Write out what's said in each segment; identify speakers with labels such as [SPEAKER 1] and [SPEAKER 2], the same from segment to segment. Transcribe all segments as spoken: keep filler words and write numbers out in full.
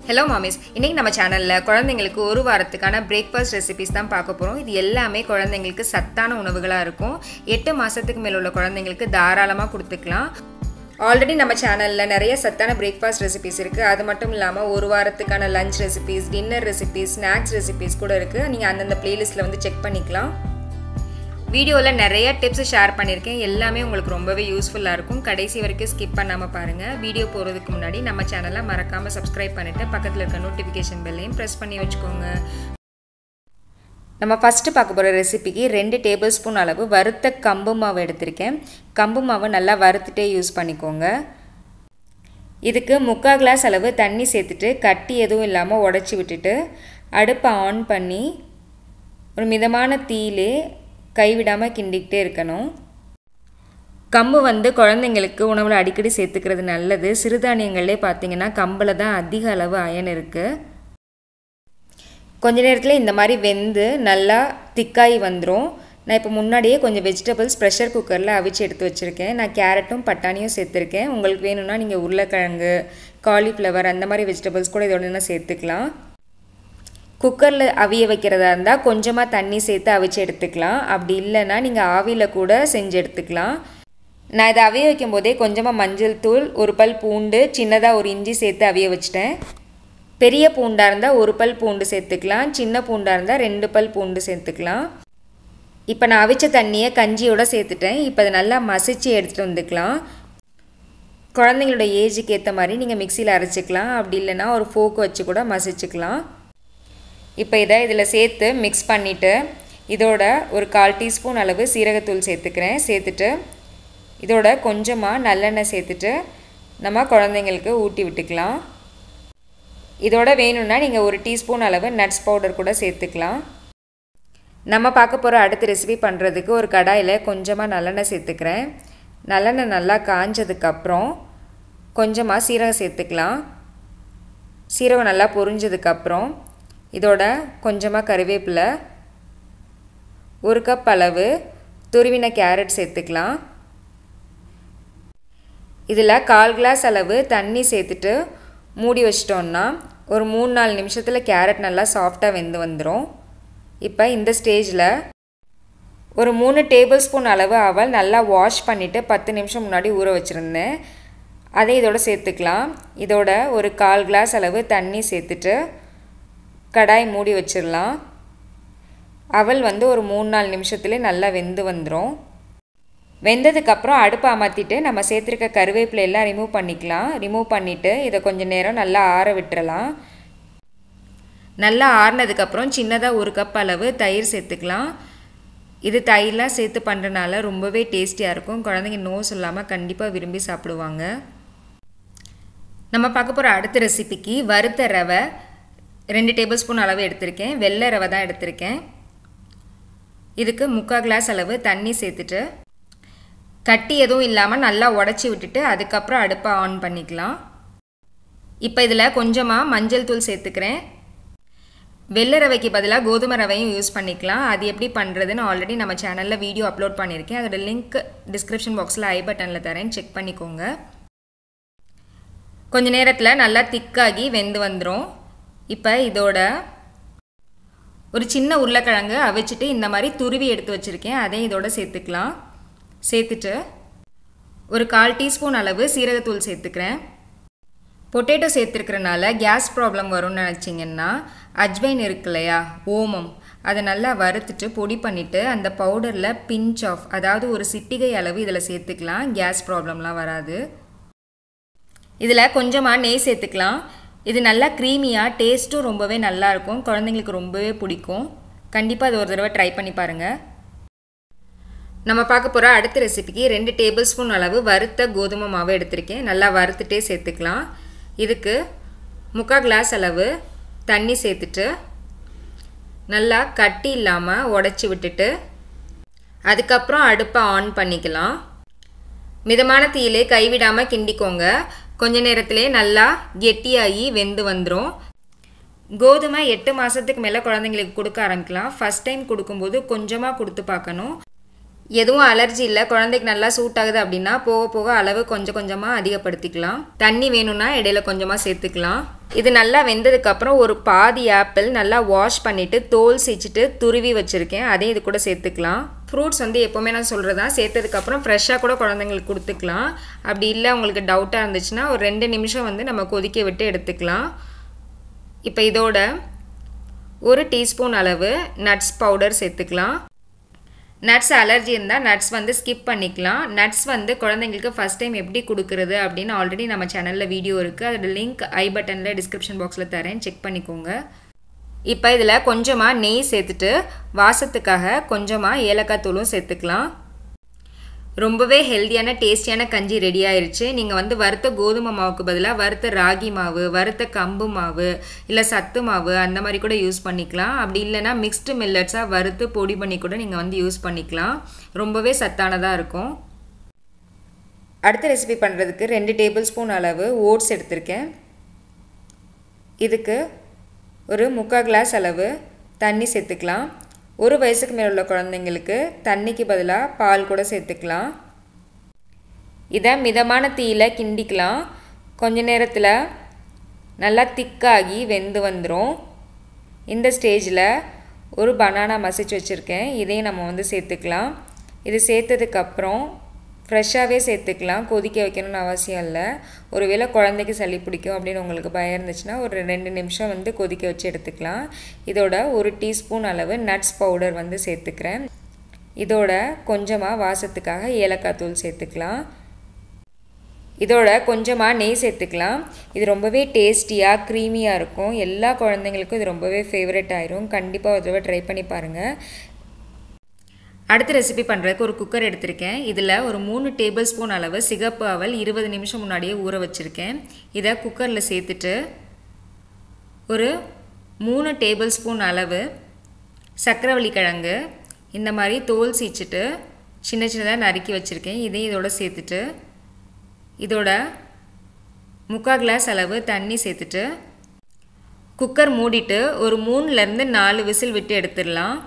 [SPEAKER 1] Hello mommies, இன்னைக்கு நம்ம சேனல்ல குழந்தைகளுக்கு ஒரு வாரத்துக்கான பிரேக்ஃபாஸ்ட் ரெசிபீஸ் தான் பார்க்க போறோம். இது எல்லாமே குழந்தைகளுக்கு சத்தான உணவுகளா இருக்கும். எட்டு மாசத்துக்கு மேல உள்ள குழந்தைகளுக்கு தாராளமா கொடுத்துக்கலாம். ஆல்ரெடி நம்ம சேனல்ல நிறைய சத்தான பிரேக்ஃபாஸ்ட் ரெசிபீஸ் இருக்கு. அது மட்டும் இல்லாம ஒரு வாரத்துக்கான lunch recipes, dinner recipes, snacks recipes கூட இருக்கு. நீங்க அந்த பிளேலிஸ்ட்ல வந்து செக் பண்ணிக்கலாம். வீடியோல நிறைய டிப்ஸ் ஷேர் பண்ணிருக்கேன். எல்லாமே உங்களுக்கு ரொம்பவே யூஸ்ஃபுல்லா இருக்கும். கடைசி வரைக்கும் ஸ்கிப் பண்ணாம பாருங்க. வீடியோ போறதுக்கு முன்னாடி நம்ம சேனலை மறக்காம சப்ஸ்கிரைப் பண்ணிட்டு பக்கத்துல இருக்க நோட்டிஃபிகேஷன் பெல்லையும் பிரஸ் பண்ணி வச்சுக்கோங்க. நம்ம ஃபர்ஸ்ட் பார்க்க போற ரெசிபிக்கு ரெண்டு டேபிள் ஸ்பூன் அளவு வறுத்த கம்பு மாவு எடுத்திருக்கேன். கம்பு மாவு நல்லா வறுத்துட்டே யூஸ் பண்ணிக்கோங்க. இதுக்கு முக்கால் கிளாஸ் அளவு தண்ணி சேர்த்துட்டு கட்டி எதுவும் இல்லாமல் உடைச்சி விட்டுட்டு அடுப்பை ஆன் பண்ணி ஒரு மிதமான தீயிலே கைவிடாமல் கிண்டிக்கிட்டே இருக்கணும். கம்பு வந்து குழந்தைங்களுக்கு உணவில் அடிக்கடி சேர்த்துக்கிறது நல்லது. சிறுதானியங்களே பார்த்தீங்கன்னா கம்பில் தான் அதிக அளவு அயன் இருக்குது. கொஞ்ச நேரத்தில் இந்த மாதிரி வெந்து நல்லா திக்காய் வந்துடும். நான் இப்போ முன்னாடியே கொஞ்சம் வெஜிடபிள்ஸ் ப்ரெஷர் குக்கரில் அவிச்சு எடுத்து வச்சுருக்கேன். நான் கேரட்டும் பட்டாணியும் சேர்த்துருக்கேன். உங்களுக்கு வேணும்னா நீங்கள் உருளைக்கிழங்கு, காலிஃப்ளவர் அந்த மாதிரி வெஜிடபிள்ஸ் கூட இதோட சேர்த்துக்கலாம். குக்கரில் அவிய வைக்கிறதா இருந்தால் கொஞ்சமாக தண்ணி சேர்த்து அவிச்சு எடுத்துக்கலாம். அப்படி இல்லைன்னா நீங்கள் ஆவியில் கூட செஞ்சு எடுத்துக்கலாம். நான் இதை அவிய வைக்கும் போதே கொஞ்சமாக மஞ்சள் தூள், ஒரு பல் பூண்டு, சின்னதாக ஒரு இஞ்சி சேர்த்து அவிய வச்சிட்டேன். பெரிய பூண்டாக இருந்தால் ஒரு பல் பூண்டு சேர்த்துக்கலாம். சின்ன பூண்டாக இருந்தால் ரெண்டு பல் பூண்டு சேர்த்துக்கலாம். இப்போ நான் அவிச்ச தண்ணியை கஞ்சியோடு சேர்த்துட்டேன். இப்போ அதை நல்லா மசிச்சு எடுத்துகிட்டு வந்துக்கலாம். குழந்தைங்களோட ஏஜுக்கு ஏற்ற மாதிரி நீங்கள் மிக்சியில் அரைச்சிக்கலாம். அப்படி இல்லைன்னா ஒரு ஃபோக்கு வச்சு கூட மசிச்சுக்கலாம். இப்போ இதை இதில் சேர்த்து மிக்ஸ் பண்ணிவிட்டு இதோட ஒரு கால் டீஸ்பூன் அளவு சீரகத்தூள் சேர்த்துக்கிறேன். சேர்த்துட்டு இதோட கொஞ்சமாக நல்லெண்ணெய் சேர்த்துட்டு நம்ம குழந்தைங்களுக்கு ஊட்டி விட்டுக்கலாம். இதோட வேணும்னா நீங்கள் ஒரு டீஸ்பூன் அளவு நட்ஸ் பவுடர் கூட சேர்த்துக்கலாம். நம்ம பார்க்க போகிற அடுத்த ரெசிபி பண்ணுறதுக்கு ஒரு கடாயில் கொஞ்சமாக நல்லெண்ணெய் சேர்த்துக்கிறேன். நல்லெண்ணெய் நல்லா காஞ்சதுக்கப்புறம் கொஞ்சமாக சீரகம் சேர்த்துக்கலாம். சீரகம் நல்லா பொரிஞ்சதுக்கப்புறம் இதோட கொஞ்சமாக கறிவேப்பிலை, ஒரு கப் அளவு துருவின கேரட் சேர்த்துக்கலாம். இதில் கால் கிளாஸ் அளவு தண்ணி சேர்த்துட்டு மூடி வச்சிட்டோன்னா ஒரு மூணு நாலு நிமிஷத்தில் கேரட் நல்லா சாஃப்டாக வெந்து வந்துடும். இப்போ இந்த ஸ்டேஜில் ஒரு மூணு டேபிள் ஸ்பூன் அளவு அவல் நல்லா வாஷ் பண்ணிவிட்டு பத்து நிமிஷம் முன்னாடி ஊற வச்சுருந்தேன். அதை இதோட சேர்த்துக்கலாம். இதோட ஒரு கால் கிளாஸ் அளவு தண்ணி சேர்த்துட்டு கடாய் மூடி வச்சிடலாம். அவல் வந்து ஒரு மூணு நாலு நிமிஷத்துலேயே நல்லா வெந்து வந்துடும். வெந்ததுக்கப்புறம் அடுப்பை அமர்த்திட்டு நம்ம சேர்த்துருக்க கருவேப்பிலையெல்லாம் ரிமூவ் பண்ணிக்கலாம். ரிமூவ் பண்ணிவிட்டு இதை கொஞ்சம் நேரம் நல்லா ஆற விட்டுறலாம். நல்லா ஆறினதுக்கப்புறம் சின்னதாக ஒரு கப் அளவு தயிர் சேர்த்துக்கலாம். இது தயிர்லாம் சேர்த்து பண்ணுறனால ரொம்பவே டேஸ்டியாக இருக்கும். குழந்தைங்க நோ சொல்லாமல் கண்டிப்பாக விரும்பி சாப்பிடுவாங்க. நம்ம பார்க்க போகிற அடுத்த ரெசிபிக்கு வறுத்த ரவை ரெண்டு டேபிள் ஸ்பூன் அளவு எடுத்திருக்கேன். வெள்ளை ரவை தான் எடுத்திருக்கேன். இதுக்கு முக்கால் கிளாஸ் அளவு தண்ணி சேர்த்துட்டு கட்டி எதுவும் இல்லாமல் நல்லா உடச்சி விட்டுட்டு அதுக்கப்புறம் அடுப்பை ஆன் பண்ணிக்கலாம். இப்போ இதில் கொஞ்சமாக மஞ்சள் தூள் சேர்த்துக்கிறேன். வெள்ளை ரவைக்கு பதிலாக கோதுமை ரவையும் யூஸ் பண்ணிக்கலாம். அது எப்படி பண்ணுறதுன்னு ஆல்ரெடி நம்ம சேனலில் வீடியோ அப்லோட் பண்ணியிருக்கேன். அதோட லிங்க் டிஸ்கிரிப்ஷன் பாக்ஸில் ஐ பட்டனில் தரேன், செக் பண்ணிக்கோங்க. கொஞ்ச நேரத்தில் நல்லா திக்காகி வெந்து வந்துடும். இப்போ இதோட ஒரு சின்ன உருளைக்கிழங்கு அவிச்சிட்டு இந்த மாதிரி துருவி எடுத்து வச்சுருக்கேன். அதையும் இதோட சேர்த்துக்கலாம். சேர்த்துட்டு ஒரு கால் டீஸ்பூன் அளவு சீரகத்தூள் சேர்த்துக்கிறேன். பொட்டேட்டோ சேர்த்துருக்கிறனால கேஸ் ப்ராப்ளம் வரும்னு நினச்சிங்கன்னா அஜ்வைன் இருக்கு இல்லையா, ஓமம், அதை நல்லா வறுத்துட்டு பொடி பண்ணிவிட்டு அந்த பவுடரில் பிஞ்ச் ஆஃப், அதாவது ஒரு சிட்டிகை அளவு இதில் சேர்த்துக்கலாம். கேஸ் ப்ராப்ளம்லாம் வராது. இதில் கொஞ்சமாக நெய் சேர்த்துக்கலாம். இது நல்லா க்ரீமியாக, டேஸ்ட்டும் ரொம்பவே நல்லாயிருக்கும். குழந்தைங்களுக்கு ரொம்பவே பிடிக்கும். கண்டிப்பாக அது ஒரு தடவை ட்ரை பண்ணி பாருங்கள். நம்ம பார்க்க போகிற அடுத்த ரெசிபிக்கு ரெண்டு டேபிள் ஸ்பூன் அளவு வறுத்த கோதுமை மாவு எடுத்திருக்கேன். நல்லா வறுத்துட்டே சேர்த்துக்கலாம். இதுக்கு முக்கால் கிளாஸ் அளவு தண்ணி சேர்த்துட்டு நல்லா கட்டி இல்லாமல் உடச்சி விட்டுட்டு அதுக்கப்புறம் அடுப்பை ஆன் பண்ணிக்கலாம். மிதமான தீயிலே கைவிடாமல் கிண்டிக்கோங்க. கொஞ்ச நேரத்திலே நல்லா கெட்டியாகி வெந்து வந்துடும். கோதுமை எட்டு மாதத்துக்கு மேலே குழந்தைங்களுக்கு கொடுக்க ஆரம்பிக்கலாம். ஃபஸ்ட் டைம் கொடுக்கும்போது கொஞ்சமாக கொடுத்து பார்க்கணும். எதுவும் அலர்ஜி இல்லை, குழந்தைக்கு நல்லா சூட் ஆகுது அப்படின்னா போக போக அளவு கொஞ்சம் கொஞ்சமாக அதிகப்படுத்திக்கலாம். தண்ணி வேணும்னா இடையில கொஞ்சமாக சேர்த்துக்கலாம். இது நல்லா வெந்ததுக்கப்புறம் ஒரு பாதி ஆப்பிள் நல்லா வாஷ் பண்ணிவிட்டு தோல் சீச்சிட்டு துருவி வச்சுருக்கேன், அதே இது கூட சேர்த்துக்கலாம். ஃப்ரூட்ஸ் வந்து எப்போவுமே நான் சொல்கிறதா சேர்த்ததுக்கப்புறம் ஃப்ரெஷ்ஷாக கூட குழந்தைங்களுக்கு கொடுத்துக்கலாம். அப்படி இல்லை உங்களுக்கு டவுட்டாக இருந்துச்சுன்னா ஒரு ரெண்டு நிமிஷம் வந்து நம்ம கொதிக்க விட்டு எடுத்துக்கலாம். இப்போ இதோட ஒரு டீஸ்பூன் அளவு நட்ஸ் பவுடர் சேர்த்துக்கலாம். நட்ஸ் அலர்ஜி இருந்தால் நட்ஸ் வந்து ஸ்கிப் பண்ணிக்கலாம். நட்ஸ் வந்து குழந்தைங்களுக்கு ஃபஸ்ட் டைம் எப்படி கொடுக்குறது அப்படின்னு ஆல்ரெடி நம்ம சேனலில் வீடியோ இருக்குது, அதோட லிங்க் ஐ பட்டனில் டிஸ்கிரிப்ஷன் பாக்ஸில் தரேன், செக் பண்ணிக்கோங்க. இப்போ இதில் கொஞ்சமாக நெய் சேர்த்துட்டு வாசத்துக்காக கொஞ்சமாக ஏலக்காய் தூளும் சேர்த்துக்கலாம். ரொம்பவே ஹெல்த்தியான டேஸ்டியான கஞ்சி ரெடி ஆயிடுச்சு. நீங்கள் வந்து வறுத்த கோதுமை மாவுக்கு பதிலாக வறுத்த ராகி மாவு, வறுத்த கம்பு மாவு, இல்லை சத்து மாவு அந்த மாதிரி கூட யூஸ் பண்ணிக்கலாம். அப்படி இல்லைனா மிக்ஸ்டு மில்லட்ஸாக வறுத்து பொடி பண்ணி கூட நீங்கள் வந்து யூஸ் பண்ணிக்கலாம். ரொம்பவே சத்தானதாக இருக்கும். அடுத்த ரெசிபி பண்ணுறதுக்கு ரெண்டு டேபிள் ஸ்பூன் அளவு ஓட்ஸ் எடுத்திருக்கேன். இதுக்கு ஒரு முக்கால் கிளாஸ் அளவு தண்ணி சேர்த்துக்கலாம். ஒரு வயசுக்கு மேலே உள்ள குழந்தைங்களுக்கு தண்ணிக்கு பதிலாக பால் கூட சேர்த்துக்கலாம். இதை மிதமான தீயில் கிண்டிக்கலாம். கொஞ்ச நேரத்தில் நல்லா திக்காகி வெந்து வந்துடும். இந்த ஸ்டேஜில் ஒரு பனானா மசிச்சு வச்சுருக்கேன், இதையும் நம்ம வந்து சேர்த்துக்கலாம். இது சேர்த்ததுக்கப்புறம் ஃப்ரெஷ்ஷாகவே சேர்த்துக்கலாம், கொதிக்க வைக்கணும்னு அவசியம் இல்லை. ஒருவேளை குழந்தைக்கு சளி பிடிக்கும் அப்படின்னு உங்களுக்கு பயம் இருந்துச்சுன்னா ஒரு ரெண்டு நிமிஷம் வந்து கொதிக்க வச்சு எடுத்துக்கலாம். இதோட ஒரு டீஸ்பூன் அளவு நட்ஸ் பவுடர் வந்து சேர்த்துக்கிறேன். இதோட கொஞ்சமாக வாசத்துக்காக ஏலக்காய் தூள் சேர்த்துக்கலாம். இதோட கொஞ்சமாக நெய் சேர்த்துக்கலாம். இது ரொம்பவே டேஸ்டியாக க்ரீமியாக இருக்கும். எல்லா குழந்தைங்களுக்கும் இது ரொம்பவே ஃபேவரட் ஆயிரும். கண்டிப்பாக ஒரு தடவை ட்ரை பண்ணி பாருங்கள். அடுத்த ரெசிபி பண்ணுறதுக்கு ஒரு குக்கர் எடுத்திருக்கேன். இதில் ஒரு மூணு டேபிள் ஸ்பூன் அளவு சிகப்பு அவல் இருபது நிமிஷம் முன்னாடியே ஊற வச்சுருக்கேன். இதை குக்கரில் சேர்த்துட்டு ஒரு மூணு டேபிள் ஸ்பூன் அளவு சக்கரவள்ளி கிழங்கு இந்த மாதிரி தோல் சீச்சிட்டு சின்ன சின்னதாக நறுக்கி வச்சுருக்கேன், இதையும் இதோட சேர்த்துட்டு இதோட முக்கால் கிளாஸ் அளவு தண்ணி சேர்த்துட்டு குக்கர் மூடிட்டு ஒரு மூணுலேருந்து நாலு விசில் விட்டு எடுத்துடலாம்.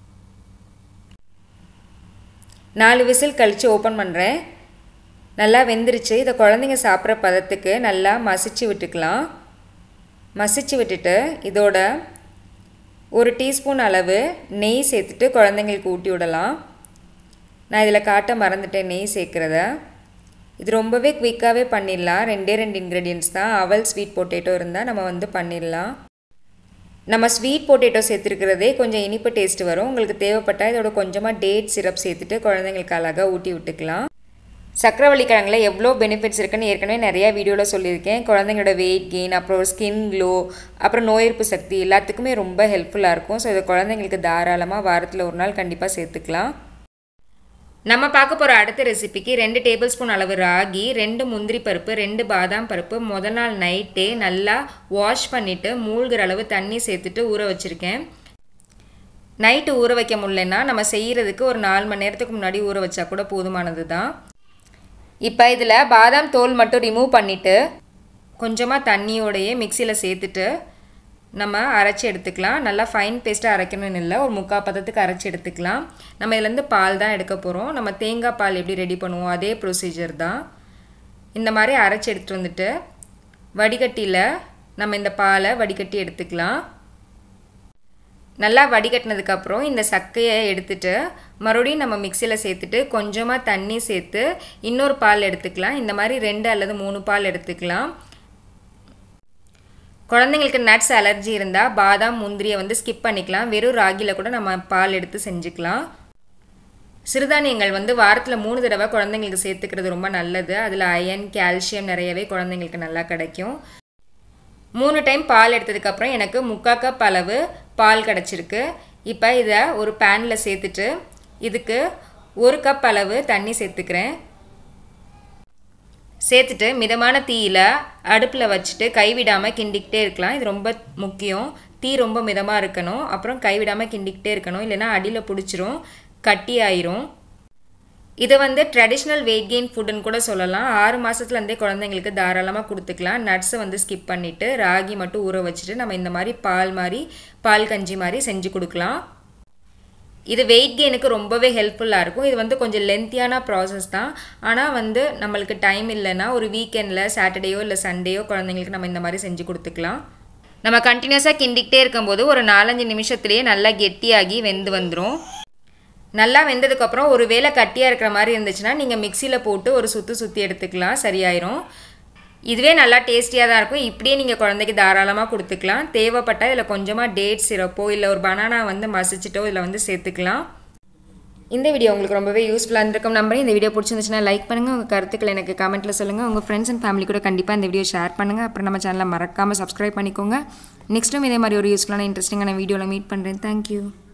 [SPEAKER 1] நாலு விசில் கழித்து ஓப்பன் பண்ணுறேன். நல்லா வெந்துருச்சு. இதை குழந்தைங்க சாப்பிட்ற பதத்துக்கு நல்லா மசிச்சு விட்டுக்கலாம். மசிச்சு விட்டுட்டு இதோட ஒரு டீஸ்பூன் அளவு நெய் சேர்த்துட்டு குழந்தைங்களுக்கு ஊட்டி விடலாம். நான் இதில் காட்ட மறந்துட்டேன் நெய் சேர்க்குறத. இது ரொம்பவே குயிக்காகவே பண்ணிடலாம். ரெண்டே ரெண்டு இன்க்ரீடியன்ட்ஸ் தான். அவல் ஸ்வீட் பொட்டேட்டோ இருந்தால் நம்ம வந்து பண்ணிடலாம். நம்ம ஸ்வீட் பொட்டேட்டோ சேர்த்துருக்கிறதே கொஞ்சம் இனிப்பு டேஸ்ட் வரும். உங்களுக்கு தேவைப்பட்டால் இதோட கொஞ்சமாக டேட் சிரப் சேர்த்துட்டு குழந்தைங்களுக்கு அழகாக ஊட்டி விட்டுக்கலாம். சக்கரவள்ளி கிழங்குல எவ்வளோ பெனிஃபிட்ஸ் இருக்குன்னு ஏற்கனவே நிறையா வீடியோவில் சொல்லியிருக்கேன். குழந்தைங்களோட வெயிட் கெயின், அப்புறம் ஸ்கின் க்ளோ, அப்புறம் நோய் எதிர்ப்பு சக்தி எல்லாத்துக்குமே ரொம்ப ஹெல்ப்ஃபுல்லாக இருக்கும். ஸோ இதை குழந்தைங்களுக்கு தாராளமாக வாரத்தில் ஒரு நாள் கண்டிப்பாக சேர்த்துக்கலாம். நம்ம பார்க்க போகிற அடுத்த ரெசிபிக்கு ரெண்டு டேபிள் ஸ்பூன் அளவு ராகி, ரெண்டு முந்திரி பருப்பு, ரெண்டு பாதாம் பருப்பு முதல் நாள் நைட்டே நல்லா வாஷ் பண்ணிவிட்டு மூழ்கிற அளவு தண்ணி சேர்த்துட்டு ஊற வச்சுருக்கேன். நைட்டு ஊற வைக்க முடியலன்னா நம்ம செய்கிறதுக்கு ஒரு நாலு மணி நேரத்துக்கு முன்னாடி ஊற வச்சா கூட போதுமானது தான். இப்போ இதில் பாதாம் தோல் மட்டும் ரிமூவ் பண்ணிவிட்டு கொஞ்சமாக தண்ணியோடையே மிக்சியில் சேர்த்துட்டு நம்ம அரைச்சி எடுத்துக்கலாம். நல்லா ஃபைன் பேஸ்ட்டாக அரைக்கணும்னு இல்லை, ஒரு முக்கால் பதத்துக்கு அரைச்சி எடுத்துக்கலாம். நம்ம இதுலேருந்து பால் தான் எடுக்க போகிறோம். நம்ம தேங்காய் பால் எப்படி ரெடி பண்ணுவோம் அதே ப்ரொசீஜர் தான். இந்த மாதிரி அரைச்சி எடுத்துகிட்டு வந்துட்டு வடிகட்டியில் நம்ம இந்த பாலை வடிகட்டி எடுத்துக்கலாம். நல்லா வடிகட்டினதுக்கப்புறம் இந்த சக்கையை எடுத்துட்டு மறுபடியும் நம்ம மிக்சியில் சேர்த்துட்டு கொஞ்சமாக தண்ணி சேர்த்து இன்னொரு பால் எடுத்துக்கலாம். இந்த மாதிரி ரெண்டு அல்லது மூணு பால் எடுத்துக்கலாம். குழந்தைங்களுக்கு நட்ஸ் அலர்ஜி இருந்தால் பாதாம் முந்திரியை வந்து ஸ்கிப் பண்ணிக்கலாம். வெறும் ராகியில் கூட நம்ம பால் எடுத்து செஞ்சுக்கலாம். சிறுதானியங்கள் வந்து வாரத்தில் மூணு தடவை குழந்தைங்களுக்கு சேர்த்துக்கிறது ரொம்ப நல்லது. அதில் அயன், கால்சியம் நிறையவே குழந்தைங்களுக்கு நல்லா கிடைக்கும். மூணு டைம் பால் எடுத்ததுக்கப்புறம் எனக்கு முக்கால் கப் அளவு பால் கிடச்சிருக்கு. இப்போ இதை ஒரு பேனில் சேர்த்துட்டு இதுக்கு ஒரு கப் அளவு தண்ணி சேர்த்துக்கிறேன். சேர்த்துட்டு மிதமான தீயில் அடுப்பில் வச்சுட்டு கைவிடாமல் கிண்டிக்கிட்டே இருக்கலாம். இது ரொம்ப முக்கியம். தீ ரொம்ப மிதமாக இருக்கணும். அப்புறம் கைவிடாமல் கிண்டிக்கிட்டே இருக்கணும், இல்லைனா அடியில் பிடிச்சிரும், கட்டி ஆயிரும். இதை வந்து ட்ரெடிஷ்னல் வெயிட் கெயின் ஃபுட்டுன்னு கூட சொல்லலாம். ஆறு மாதத்துலேருந்தே குழந்தைங்களுக்கு தாராளமாக கொடுத்துக்கலாம். நட்ஸை வந்து ஸ்கிப் பண்ணிவிட்டு ராகி மட்டும் ஊற வச்சுட்டு நம்ம இந்த மாதிரி பால் மாதிரி பால் கஞ்சி மாதிரி செஞ்சு கொடுக்கலாம். இது வெயிட் கெயினுக்கு ரொம்பவே ஹெல்ப்ஃபுல்லாக இருக்கும். இது வந்து கொஞ்சம் லென்த்தியான ப்ராசஸ் தான். ஆனால் வந்து நம்மளுக்கு டைம் இல்லைன்னா ஒரு வீக்கெண்டில் சாட்டர்டேயோ இல்லை சண்டேயோ குழந்தைங்களுக்கு நம்ம இந்த மாதிரி செஞ்சு கொடுத்துக்கலாம். நம்ம கண்டினியூஸாக கிண்டிக்கிட்டே இருக்கும்போது ஒரு நாலஞ்சு நிமிஷத்துலேயே நல்லா கெட்டியாகி வெந்து வந்துடும். நல்லா வெந்ததுக்கப்புறம் ஒரு வேளை கட்டியாக இருக்கிற மாதிரி இருந்துச்சுன்னா நீங்கள் மிக்சியில் போட்டு ஒரு சுற்றி சுற்றி எடுத்துக்கலாம், சரியாயிரும். இதுவே நல்லா டேஸ்டியாக தான் இருக்கும். இப்படியே நீங்கள் குழந்தைக்கு தாராளமாக கொடுத்துக்கலாம். தேவைப்பட்டால் இதில் கொஞ்சமாக டேட் சிரப்போ இல்லை ஒரு பனானா வந்து மசிச்சிட்டோ இதில் வந்து சேர்த்துக்கலாம். இந்த வீடியோ உங்களுக்கு ரொம்பவே யூஸ்ஃபுல்லாக இருந்திருக்கும் நம்புறேன். இந்த வீடியோ பிடிச்சிருந்துச்சுன்னா லைக் பண்ணுங்கள், உங்கள் கருத்துக்களை எனக்கு கமெண்ட்டில் சொல்லுங்கள். உங்கள் ஃப்ரெண்ட்ஸ் அண்ட் ஃபேமிலி கூட கண்டிப்பாக இந்த வீடியோ ஷேர் பண்ணுங்கள். அப்புறம் நம்ம சேனலை மறக்காமல் சப்ஸ்கிரைப் பண்ணிக்கோங்க. நெக்ஸ்ட்டும் இதே மாதிரி ஒரு யூஸ்ஃபுல்லான இன்ட்ரெஸ்டிங்கான வீடியோவில் மீட் பண்ணுறேன். தேங்க்யூ.